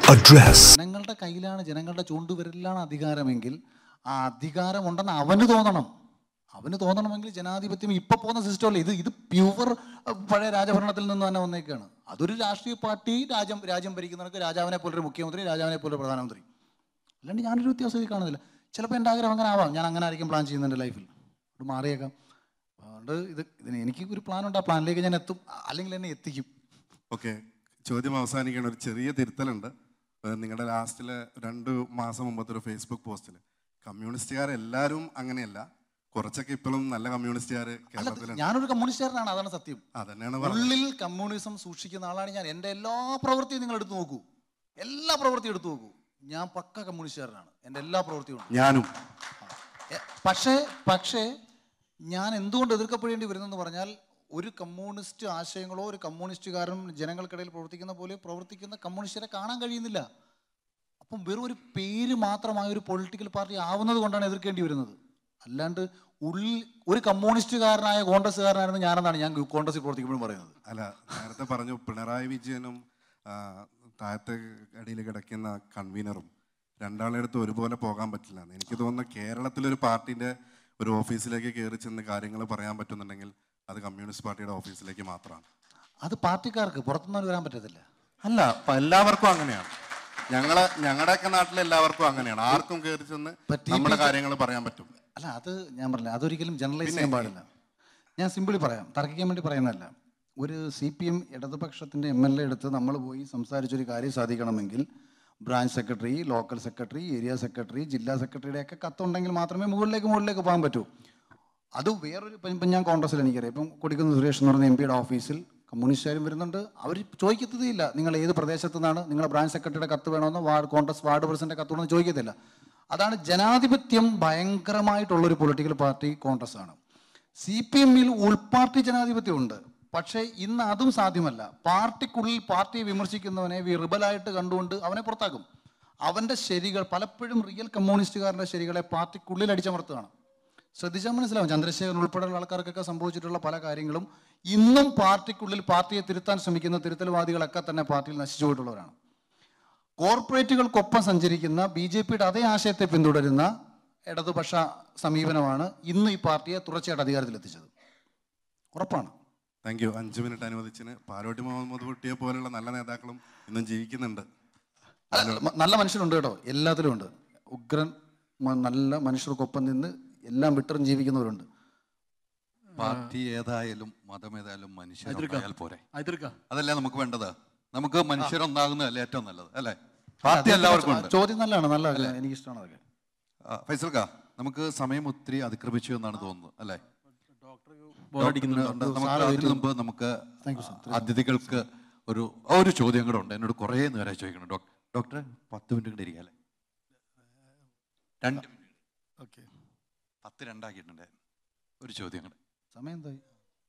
address. ജനങ്ങളുടെ കയ്യിലാണ്, ജനങ്ങളുടെ ചൂണ്ടുവിരലിലാണ് അധികാരമെങ്കിൽ ആ അധികാരം ഉണ്ടെന്ന് അവന് തോന്നണമെങ്കിൽ ജനാധിപത്യം ഇപ്പൊ പോകുന്ന സിസ്റ്റം അല്ല ഇത് പ്യൂർ പഴയ രാജഭരണത്തിൽ നിന്ന് തന്നെ വന്നേക്കാണ്. അതൊരു രാഷ്ട്രീയ പാർട്ടി രാജ്യം ഭരിക്കുന്നവർക്ക് രാജാവിനെ പോലൊരു മുഖ്യമന്ത്രി, രാജാവിനെ പോലൊരു പ്രധാനമന്ത്രി. അല്ലാണ്ട് ഞാനൊരു വ്യത്യാസം കാണുന്നില്ല. ചിലപ്പോൾ എൻ്റെ ആഗ്രഹം അങ്ങനെ ആവാം, ഞാൻ അങ്ങനെ ആയിരിക്കും പ്ലാൻ ചെയ്യുന്നത് എൻ്റെ ലൈഫിൽ, അത് മാറിയേക്കാം. അതുകൊണ്ട് ഇതിന് എനിക്ക് ഒരു പ്ലാനുണ്ട്, ആ പ്ലാനിലേക്ക് ഞാൻ എത്തും, അല്ലെങ്കിൽ എന്നെ എത്തിക്കും. ഓക്കെ, ചോദ്യം അവസാനിക്കണം. ഒരു ചെറിയ തിരുത്തലുണ്ട്. നിങ്ങളുടെ ലാസ്റ്റിൽ 2 മാസം മുമ്പത്തെ ഒരു ഫേസ്ബുക്ക് പോസ്റ്റിൽ കമ്മ്യൂണിസ്റ്റുകാരെല്ലാവരും അങ്ങനെയല്ല, കുറച്ചൊക്കെ ഇപ്പോഴും നല്ല കമ്മ്യൂണിസ്റ്റുകാർ കേരളത്തിലുണ്ട്. ഞാനൊരു കമ്മ്യൂണിസ്റ്റുകാരനാണ്, അതാണ് സത്യം. അതന്നെയാണ് ഉള്ളിൽ കമ്മ്യൂണിസം സൂക്ഷിക്കുന്ന ആളാണ് ഞാൻ. എൻ്റെ എല്ലാ പ്രവൃത്തിയും നിങ്ങൾ എടുത്തു നോക്കൂ, എല്ലാ പ്രവൃത്തിയും എടുത്തു നോക്കൂ, ഞാൻ പക്ക കമ്മ്യൂണിസ്റ്റുകാരനാണ്. എൻ്റെ എല്ലാ പ്രവൃത്തിയും ഞാനും. പക്ഷേ ഞാൻ എന്തുകൊണ്ട് എതിർക്കപ്പെടേണ്ടി വരുന്നെന്ന് പറഞ്ഞാൽ, ഒരു കമ്മ്യൂണിസ്റ്റ് ആശയങ്ങളോ ഒരു കമ്മ്യൂണിസ്റ്റുകാരനും ജനങ്ങൾക്കിടയിൽ പ്രവർത്തിക്കുന്ന പോലെ പ്രവർത്തിക്കുന്ന കമ്മ്യൂണിസ്റ്റുകാരെ കാണാൻ കഴിയുന്നില്ല. അപ്പം വെറും ഒരു പേര് മാത്രമായ ഒരു പൊളിറ്റിക്കൽ പാർട്ടി ആവുന്നത് കൊണ്ടാണ് എതിർക്കേണ്ടി വരുന്നത്. അല്ലാണ്ട് ഒരു കമ്മ്യൂണിസ്റ്റുകാരനായ കോൺഗ്രസ്സുകാരനായിരുന്നു ഞാനെന്നാണ് ഞാൻ കോൺഗ്രസിൽ പ്രവർത്തിക്കുമ്പോഴും പറയുന്നത്. അല്ല, നേരത്തെ പറഞ്ഞു പിണറായി വിജയനും താഴത്തെ അടിയിൽ കിടക്കുന്ന കൺവീനറും രണ്ടാളെടുത്ത് ഒരുപോലെ പോകാൻ പറ്റില്ല. എനിക്ക് തോന്നുന്നു കേരളത്തിലൊരു പാർട്ടിൻ്റെ ഒരു ഓഫീസിലേക്ക് കയറി ചെന്ന് കാര്യങ്ങൾ പറയാൻ പറ്റുന്നുണ്ടെങ്കിൽ അത് കമ്മ്യൂണിസ്റ്റ് പാർട്ടിയുടെ ഓഫീസിലേക്ക് മാത്രമാണ്. അത് പാർട്ടിക്കാർക്ക് പുറത്തുനിന്ന് വരാൻ പറ്റത്തില്ല. അല്ല, എല്ലാവർക്കും അങ്ങനെയാണ്. ഞങ്ങളുടെയൊക്കെ നാട്ടിൽ എല്ലാവർക്കും അങ്ങനെയാണ്. ആർക്കും കയറി ചെന്ന് നമ്മുടെ കാര്യങ്ങൾ പറയാൻ പറ്റും. അല്ല, അത് ഞാൻ പറഞ്ഞില്ല, അതൊരിക്കലും ജനറലൈസ് ചെയ്യാൻ പാടില്ല. ഞാൻ സിമ്പിളി പറയാം, തർക്കിക്കാൻ വേണ്ടി പറയുന്നതല്ല. ഒരു CPM ഇടതുപക്ഷത്തിൻ്റെ MLA എടുത്ത് നമ്മൾ പോയി സംസാരിച്ചൊരു കാര്യം സാധിക്കണമെങ്കിൽ branch secretary, local secretary, area secretary, ജില്ലാ സെക്രട്ടറിയുടെ ഒക്കെ കത്തുണ്ടെങ്കിൽ മാത്രമേ മുകളിലേക്ക് പോകാൻ പറ്റൂ. അത് വേറൊരു ഇപ്പം ഞാൻ കോൺഗ്രസ്സിൽ എനിക്കറിയാം, ഇപ്പം കൊടിക്കുന്ന് സുരേഷ് എന്ന് പറയുന്ന MP യുടെ ഓഫീസിൽ കമ്മ്യൂണിസ്റ്റുകാരും വരുന്നുണ്ട്. അവർ ചോദിക്കത്തതില്ല നിങ്ങൾ ഏത് പ്രദേശത്തു നിന്നാണ്, നിങ്ങളുടെ ബ്രാഞ്ച് സെക്രട്ടറിയുടെ കത്ത് വേണമെന്നോ കോൺഗ്രസ് വാർഡ് പ്രസിഡന്റ് കത്ത് വേണമെന്ന് ചോദിക്കത്തില്ല. അതാണ് ജനാധിപത്യം ഭയങ്കരമായിട്ടുള്ളൊരു പൊളിറ്റിക്കൽ പാർട്ടി കോൺഗ്രസ് ആണ്. CPM-ൽ ഉൾപാർട്ടി ജനാധിപത്യം ഉണ്ട്, പക്ഷേ ഇന്ന് അതും സാധ്യമല്ല. പാർട്ടിക്കുള്ളിൽ പാർട്ടിയെ വിമർശിക്കുന്നവനെ റിബലായിട്ട് കണ്ടുകൊണ്ട് അവനെ പുറത്താക്കും. അവൻ്റെ ശരികൾ പലപ്പോഴും റിയൽ കമ്മ്യൂണിസ്റ്റുകാരുടെ ശരികളെ പാർട്ടിക്കുള്ളിൽ അടിച്ചമർത്തുകയാണ്. ശ്രദ്ധിച്ചാൽ മനസ്സിലാവും, ചന്ദ്രശേഖരൻ ഉൾപ്പെടെയുള്ള ആൾക്കാർക്കൊക്കെ സംഭവിച്ചിട്ടുള്ള പല കാര്യങ്ങളും ഇന്നും പാർട്ടിക്കുള്ളിൽ പാർട്ടിയെ തിരുത്താൻ ശ്രമിക്കുന്ന തിരുത്തൽവാദികളൊക്കെ തന്നെ പാർട്ടിയിൽ നശിച്ചു പോയിട്ടുള്ളവരാണ്. കോർപ്പറേറ്റുകൾക്കൊപ്പം സഞ്ചരിക്കുന്ന BJP-യുടെ അതേ ആശയത്തെ പിന്തുടരുന്ന ഇടതുപക്ഷ സമീപനമാണ് ഇന്ന് ഈ പാർട്ടിയെ തുടർച്ചയായിട്ട് അധികാരത്തിലെത്തിച്ചത്. ഉറപ്പാണ്. Thank you. 5 മിനിറ്റ് അനുവദിച്ചിന്. പാലോട്ടി മുഹമ്മദ് കുട്ടിയെ പോലുള്ള നല്ല നേതാക്കളും ഇന്നും ജീവിക്കുന്നുണ്ട്. നല്ല മനുഷ്യരുണ്ട് കേട്ടോ, എല്ലാത്തിലും ഉണ്ട്. ഉഗ്രൻ നല്ല മനുഷ്യർക്കൊപ്പം നിന്ന് എല്ലാം വിട്ടറും ജീവിക്കുന്നവരുണ്ട്. പാർട്ടി ഏതായാലും മതം ഏതായാലും മനുഷ്യരായാൽ പോരെ, അതല്ലേ നമുക്ക് വേണ്ടത്. നമുക്ക് മനുഷ്യരൊന്നാകുന്നതല്ലേ ഏറ്റവും നല്ലത്, അല്ലേ? പാർട്ടി എല്ലാവർക്കും ഉണ്ട്. ചോദ്യം നല്ലതാണ്, നല്ല എനിക്കിഷ്ടമാണ് അതൊക്കെ. ഫൈസൽ കാ, നമുക്ക് സമയം ഒത്തിരി അതിക്രമിച്ചു എന്നാണ് തോന്നുന്നത്, അല്ലേ? നമുക്ക് അതിഥികൾക്ക് ഒരു ചോദ്യം കൂടെ ഉണ്ട്. എന്നോട് കുറേ നേരം ചോദിക്കണം. ഡോക്ടറെ 10 മിനിറ്റ് കൂടെ ഇരിക്കാല്ലേ? 2 മിനിറ്റ്. ഓക്കെ, 10 2 ഒരു ചോദ്യം കൂടെ. സമയം എന്തായി?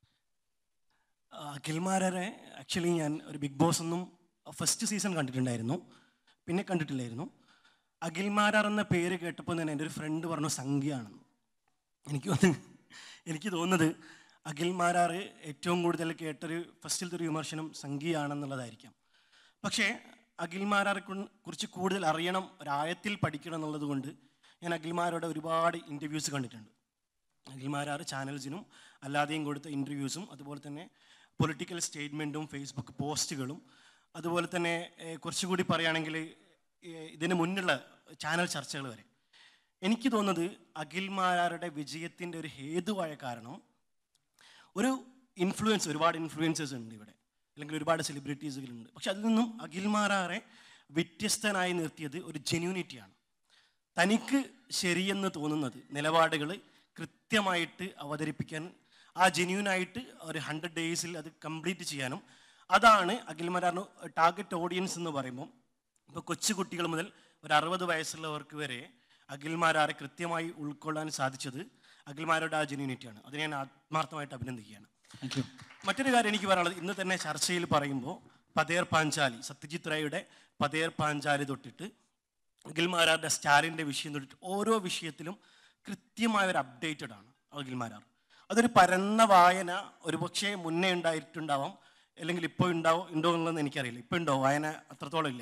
അഖിൽ മാരാരെ ആക്ച്വലി ഞാൻ ഒരു ബിഗ് ബോസ് ഒന്നും ഫസ്റ്റ് സീസൺ കണ്ടിട്ടുണ്ടായിരുന്നു, പിന്നെ കണ്ടിട്ടില്ലായിരുന്നു. അഖിൽ മാരാർ എന്ന പേര് കേട്ടപ്പോൾ തന്നെ എൻ്റെ ഒരു ഫ്രണ്ട് പറഞ്ഞു സംഖ്യയാണെന്ന്. എനിക്ക് തോന്നുന്നത് അഖിൽ മാരാർ ഏറ്റവും കൂടുതൽ കേട്ടൊരു ഫസ്റ്റിലത്തെ ഒരു വിമർശനം സംഖ്യയാണെന്നുള്ളതായിരിക്കാം. പക്ഷേ അഖിൽ മാരാറെ കുറിച്ച് കൂടുതൽ അറിയണം, ഒരായത്തിൽ പഠിക്കണം എന്നുള്ളത് കൊണ്ട് ഞാൻ അഖിൽ മാരാരുടെ ഒരുപാട് ഇൻ്റർവ്യൂസ് കണ്ടിട്ടുണ്ട്. അഖിൽ മാരാർ ചാനൽസിനും അല്ലാതെയും കൊടുത്ത ഇൻ്റർവ്യൂസും, അതുപോലെ തന്നെ പൊളിറ്റിക്കൽ സ്റ്റേറ്റ്മെൻറ്റും ഫേസ്ബുക്ക് പോസ്റ്റുകളും, അതുപോലെ തന്നെ കുറച്ചുകൂടി പറയുകയാണെങ്കിൽ ഇതിന് മുന്നുള്ള ചാനൽ ചർച്ചകൾ വരെ. എനിക്ക് തോന്നുന്നത് അഖിൽ മാരാരുടെ വിജയത്തിൻ്റെ ഒരു ഹേതുവായ കാരണം ഒരു ഇൻഫ്ലുവൻസ്, ഒരുപാട് ഇൻഫ്ലുവൻസേഴ്സ് ഉണ്ട് ഇവിടെ, അല്ലെങ്കിൽ ഒരുപാട് സെലിബ്രിറ്റീസുകളുണ്ട്. പക്ഷെ അതിൽ നിന്നും അഖിൽ മാരാറെ വ്യത്യസ്തനായി നിർത്തിയത് ഒരു ജെന്യൂനിറ്റിയാണ്. തനിക്ക് ശരിയെന്ന് തോന്നുന്നത് നിലപാടുകൾ കൃത്യമായിട്ട് അവതരിപ്പിക്കാൻ, ആ ജെന്യൂനായിട്ട് ഒരു 100 ഡേയ്സിൽ അത് കംപ്ലീറ്റ് ചെയ്യാനും, അതാണ് അഖിൽ മാരാറിന് ടാർഗറ്റ് ഓഡിയൻസ് എന്ന് പറയുമ്പോൾ. ഇപ്പോൾ കൊച്ചുകുട്ടികൾ മുതൽ ഒരു 60 വയസ്സുള്ളവർക്ക് വരെ അഖിൽ മാരാറെ കൃത്യമായി ഉൾക്കൊള്ളാൻ സാധിച്ചത് അഖിൽ മാരാരുടെ ആ ജെന്യൂനിറ്റിയാണ്. അതിനെ ഞാൻ ആത്മാർത്ഥമായിട്ട് അഭിനന്ദിക്കുകയാണ്. മറ്റൊരു കാര്യം എനിക്ക് പറയാനുള്ളത്, ഇന്ന് തന്നെ ചർച്ചയിൽ പറയുമ്പോൾ പതേർ പാഞ്ചാലി, സത്യജിത് റായിയുടെ പതേർ പാഞ്ചാലി തൊട്ടിട്ട് അഖിൽ മാരാരുടെ സ്റ്റാലിൻ്റെ വിഷയം തൊട്ടിട്ട് ഓരോ വിഷയത്തിലും കൃത്യമായ ഒരു അപ്ഡേറ്റഡ് ആണ് അഖിൽ മാരാർ. അതൊരു പരന്ന വായന ഒരു പക്ഷേ മുന്നേ ഉണ്ടായിട്ടുണ്ടാവാം, അല്ലെങ്കിൽ ഇപ്പോൾ ഉണ്ടോ എന്നുള്ളതെന്ന് എനിക്കറിയില്ല. ഇപ്പോൾ ഉണ്ടോ വായന? അത്രത്തോളം ഇല്ല.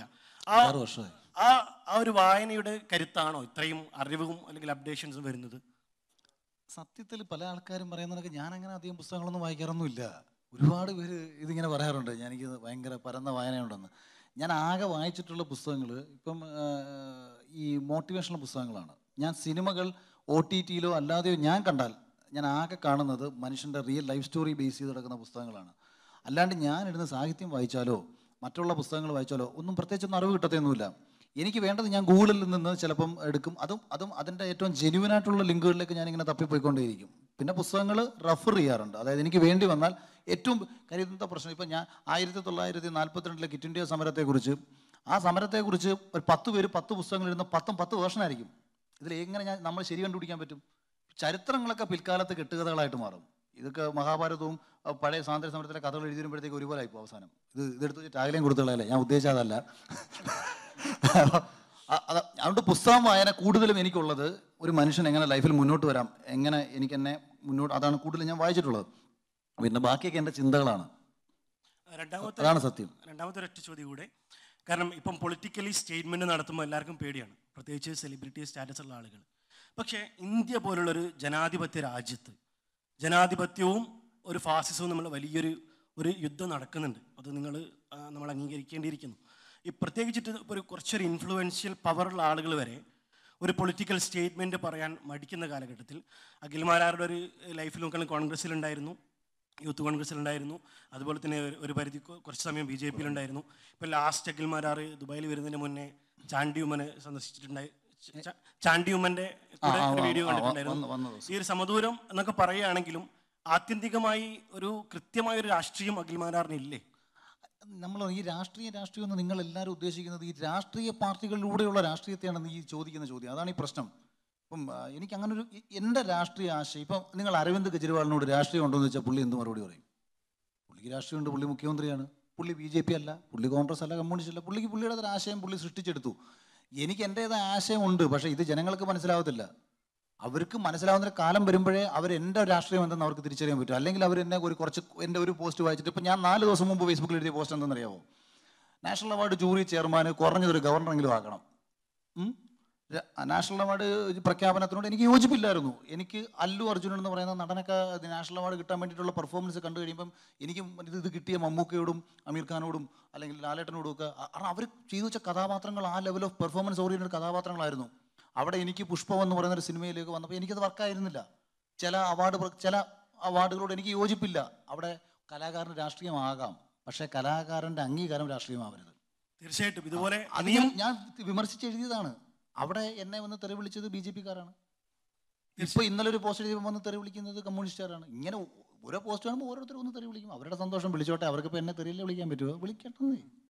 6 വർഷമായി. ആ ഒരു വായനയുടെ കരുത്താണോ ഇത്രയും അറിവും അല്ലെങ്കിൽ അപ്ഡേഷൻസും വരുന്നത്? സത്യത്തിൽ പല ആൾക്കാരും പറയുന്നതൊക്കെ ഞാൻ അങ്ങനെ അധികം പുസ്തകങ്ങളൊന്നും വായിക്കാറൊന്നുമില്ല. ഒരുപാട് പേര് ഇതിങ്ങനെ പറയാറുണ്ട് എനിക്ക് ഭയങ്കര പരന്ന വായനയുണ്ടെന്ന്. ഞാൻ ആകെ വായിച്ചിട്ടുള്ള പുസ്തകങ്ങൾ ഇപ്പം ഈ മോട്ടിവേഷണൽ പുസ്തകങ്ങളാണ്. ഞാൻ സിനിമകൾ OTTയിലോ അല്ലാതെയോ ഞാൻ കണ്ടാൽ ഞാൻ ആകെ കാണുന്നത് മനുഷ്യൻ്റെ റിയൽ ലൈഫ് സ്റ്റോറി ബേസ് ചെയ്ത് കിടക്കുന്ന പുസ്തകങ്ങളാണ്. അല്ലാണ്ട് ഞാനിടുന്ന സാഹിത്യം വായിച്ചാലോ മറ്റുള്ള പുസ്തകങ്ങൾ വായിച്ചാലോ ഒന്നും പ്രത്യേകിച്ചൊന്നും അറിവ് കിട്ടത്തൊന്നുമില്ല. എനിക്ക് വേണ്ടത് ഞാൻ ഗൂഗിളിൽ നിന്ന് ചിലപ്പം എടുക്കും. അതും അതിൻ്റെ ഏറ്റവും ജെന്യുവനായിട്ടുള്ള ലിങ്കുകളിലേക്ക് ഞാനിങ്ങനെ തപ്പിപ്പോയിക്കൊണ്ടേയിരിക്കും. പിന്നെ പുസ്തകങ്ങൾ റെഫർ ചെയ്യാറുണ്ട്. അതായത് എനിക്ക് വേണ്ടി വന്നാൽ ഏറ്റവും കരുതുന്ന പ്രശ്നം ഇപ്പം ഞാൻ 1942 ക്വിറ്റ് ഇന്ത്യ സമരത്തെക്കുറിച്ച് ആ സമരത്തെക്കുറിച്ച് ഒരു 10 പേര് 10 പുസ്തകങ്ങൾ എഴുതുന്ന 10 വേർഷനായിരിക്കും. ഇതിൽ എങ്ങനെ നമ്മൾ ശരി കണ്ടുപിടിക്കാൻ പറ്റും? ചരിത്രങ്ങളൊക്കെ പിൽക്കാലത്ത് കെട്ടുകഥകളായിട്ട് മാറും. ഇതൊക്കെ മഹാഭാരതവും പഴയ സ്വാതന്ത്ര്യ സമരത്തിലെ കഥകൾ എഴുതി വരുമ്പോഴത്തേക്ക് ഒരുപോലെ ആയിപ്പോൾ അവസാനം. ഇതെടുത്ത് വെച്ച് ടാഗ്ലൈൻ കൊടുത്തുകളല്ലേ, ഞാൻ ഉദ്ദേശിച്ചതല്ല. അതുകൊണ്ട് പുസ്തകം വായന കൂടുതലും എനിക്കുള്ളത് ഒരു മനുഷ്യൻ എങ്ങനെ ലൈഫിൽ മുന്നോട്ട് വരാം, എങ്ങനെ എനിക്ക് എന്നെ മുന്നോട്ട്, അതാണ് കൂടുതൽ ഞാൻ വായിച്ചിട്ടുള്ളത്. പിന്നെ ബാക്കിയൊക്കെ എൻ്റെ ചിന്തകളാണ്. അതാണ് സത്യം. രണ്ടാമത്തെ ഒരൊറ്റ ചോദ്യം കൂടെ. കാരണം ഇപ്പം പൊളിറ്റിക്കലി സ്റ്റേറ്റ്മെൻറ്റ് നടത്തുമ്പോൾ എല്ലാവർക്കും പേടിയാണ്, പ്രത്യേകിച്ച് സെലിബ്രിറ്റി സ്റ്റാറ്റസ് ഉള്ള ആളുകൾ. പക്ഷേ ഇന്ത്യ പോലുള്ളൊരു ജനാധിപത്യ രാജ്യത്ത് ജനാധിപത്യവും ഒരു ഫാസിസവും നമ്മൾ വലിയൊരു യുദ്ധം നടക്കുന്നുണ്ട്. അത് നമ്മൾ അംഗീകരിക്കേണ്ടിയിരിക്കുന്നു. ഈ പ്രത്യേകിച്ചിട്ട് കുറച്ചൊരു ഇൻഫ്ലുവൻഷ്യൽ പവറുള്ള ആളുകൾ വരെ ഒരു പൊളിറ്റിക്കൽ സ്റ്റേറ്റ്മെൻറ്റ് പറയാൻ മടിക്കുന്ന കാലഘട്ടത്തിൽ അഖിൽ മാരാരുടെ ഒരു ലൈഫിൽ നോക്കുകയാണെങ്കിൽ കോൺഗ്രസ്സിലുണ്ടായിരുന്നു, യൂത്ത് കോൺഗ്രസ്സിലുണ്ടായിരുന്നു, അതുപോലെ തന്നെ ഒരു പരിധി കുറച്ച് സമയം BJPയിലുണ്ടായിരുന്നു. ഇപ്പോൾ ലാസ്റ്റ് അഖിൽ മാരാർ ദുബായിൽ വരുന്നതിന് മുന്നേ ചാണ്ടി ഉമ്മനെ സന്ദർശിച്ചിട്ടുണ്ടായി. ചാണ്ടി ഉമ്മൻ്റെ കൂടെ ഒരു വീഡിയോ കണ്ടിട്ടുണ്ടായിരുന്നു. ഈ ഒരു സമദൂരം എന്നൊക്കെ പറയുകയാണെങ്കിലും ആത്യന്തികമായി ഒരു കൃത്യമായ ഒരു രാഷ്ട്രീയം അഖിൽ മാരാറിനില്ലേ? നമ്മൾ ഈ രാഷ്ട്രീയം എന്ന് നിങ്ങൾ എല്ലാവരും ഉദ്ദേശിക്കുന്നത് ഈ രാഷ്ട്രീയ പാർട്ടികളിലൂടെയുള്ള രാഷ്ട്രീയത്തെയാണ് ഈ ചോദിക്കുന്ന ചോദ്യം. അതാണ് ഈ പ്രശ്നം. ഇപ്പം എനിക്ക് അങ്ങനെ ഒരു എൻ്റെ രാഷ്ട്രീയ ആശയം, ഇപ്പം നിങ്ങൾ അരവിന്ദ് കെജ്രിവാളിനോട് രാഷ്ട്രീയം ഉണ്ടോ എന്ന് വെച്ചാൽ പുള്ളി എന്ത് മറുപടി പറയും? പുള്ളിക്ക് രാഷ്ട്രീയമുണ്ട്, പുള്ളി മുഖ്യമന്ത്രിയാണ്, പുള്ളി BJP അല്ല, പുള്ളി കോൺഗ്രസ് അല്ല, കമ്മ്യൂണിസ്റ്റ് അല്ല, പുള്ളിക്ക് പുള്ളിയുടെ ആശയം പുള്ളി സൃഷ്ടിച്ചെടുത്തു. എനിക്ക് എൻ്റേതായ ആശയമുണ്ട്, പക്ഷേ ഇത് ജനങ്ങൾക്ക് മനസ്സിലാവത്തില്ല. അവർക്ക് മനസ്സിലാവുന്ന കാലം വരുമ്പോഴേ അവർ എൻ്റെ രാഷ്ട്രീയം എന്തെന്ന് അവർക്ക് തിരിച്ചറിയാൻ പറ്റും. അല്ലെങ്കിൽ അവർ എന്നെ എൻ്റെ ഒരു പോസ്റ്റ് വായിച്ചിട്ട്, ഇപ്പം ഞാൻ 4 ദിവസം മുമ്പ് ഫേസ്ബുക്കിൽ എഴുതിയ പോസ്റ്റ് എന്തെന്നറിയാമോ? നാഷണൽ അവാർഡ് ജൂറി ചെയർമാന് കുറഞ്ഞതൊരു ഗവർണറെങ്കിലും ആക്കണം. നാഷണൽ അവാർഡ് പ്രഖ്യാപനത്തിനോട് എനിക്ക് യോജിപ്പില്ലായിരുന്നു. എനിക്ക് അല്ലു അർജുനൻ എന്ന് പറയുന്ന നടനൊക്കെ നാഷണൽ അവാർഡ് കിട്ടാൻ വേണ്ടിയിട്ടുള്ള പെർഫോമൻസ് കണ്ടു കഴിയുമ്പം എനിക്കും ഇത് കിട്ടിയ മമ്മൂക്കയോടും അമീർ ഖാനോടും അല്ലെങ്കിൽ ലാലേട്ടനോടും ഒക്കെ, കാരണം അവർ ചെയ്തു വെച്ച കഥാപാത്രങ്ങൾ ആ ലെവൽ ഓഫ് പെർഫോമൻസ് ഓറിയൻറ്റഡ് കഥാപാത്രങ്ങളായിരുന്നു. അവിടെ എനിക്ക് പുഷ്പം എന്ന് പറയുന്നൊരു സിനിമയിലേക്ക് വന്നപ്പോൾ എനിക്കത് വർക്കായിരുന്നില്ല. ചില അവാർഡുകളോട് എനിക്ക് യോജിപ്പില്ല. അവിടെ കലാകാരന് രാഷ്ട്രീയമാകാം, പക്ഷേ കലാകാരൻ്റെ അംഗീകാരം രാഷ്ട്രീയമാവരുത്. തീർച്ചയായിട്ടും ഇതുപോലെ ഞാൻ വിമർശിച്ച് എഴുതിയതാണ്. അവിടെ എന്നെ വന്ന് തെറി വിളിച്ചത് BJPക്കാരാണ്. ഇപ്പോൾ ഇന്നലെ ഒരു പോസ്റ്റ് എഴുതിയപ്പോൾ വന്ന് തെറി വിളിക്കുന്നത് കമ്മ്യൂണിസ്റ്റുകാരാണ്. ഇങ്ങനെ ഓരോ പോസ്റ്റ് കാണുമ്പോൾ ഓരോരുത്തരും ഒന്ന് തെറി വിളിക്കും. അവരുടെ സന്തോഷം, വിളിച്ചോട്ടെ. അവർക്കിപ്പോൾ എന്നെ തെറിയല്ലേ വിളിക്കാൻ പറ്റുമോ? വിളിക്കട്ടെ.